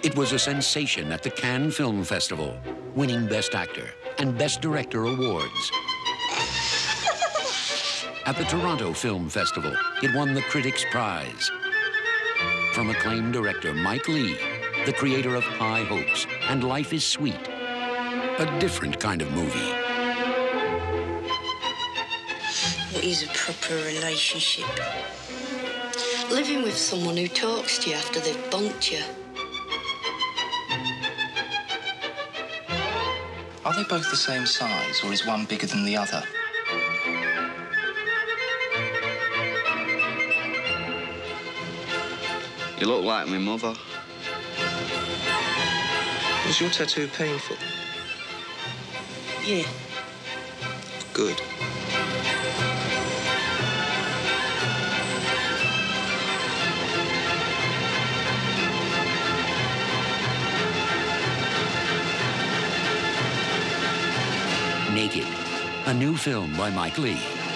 It was a sensation at the Cannes Film Festival, winning Best Actor and Best Director awards. At the Toronto Film Festival, it won the Critics' Prize. From acclaimed director Mike Leigh, the creator of High Hopes and Life is Sweet, a different kind of movie. What is a proper relationship? Living with someone who talks to you after they've bunked you. Are they both the same size, or is one bigger than the other? You look like my mother. Was your tattoo painful? Yeah. Good. Naked, a new film by Mike Leigh.